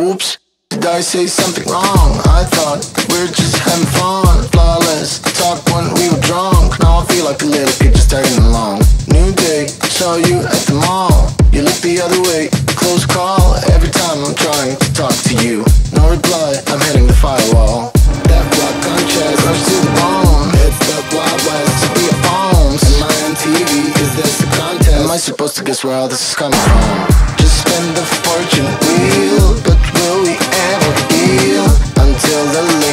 Oops, did I say something wrong? I thought we were just having fun. Flawless talk when we were drunk. Now I feel like a little kid just tagging along. New day, saw you at the mall. You look the other way, close call. Every time I'm trying to talk to you, no reply, I'm hitting the firewall. That block on chest, rush to the bone. It's the Wild West, to be a phones. Am I on TV? Is this a contest? Am I supposed to guess where all this is coming from? Just spend the fortune wheel, but will we ever heal? Until the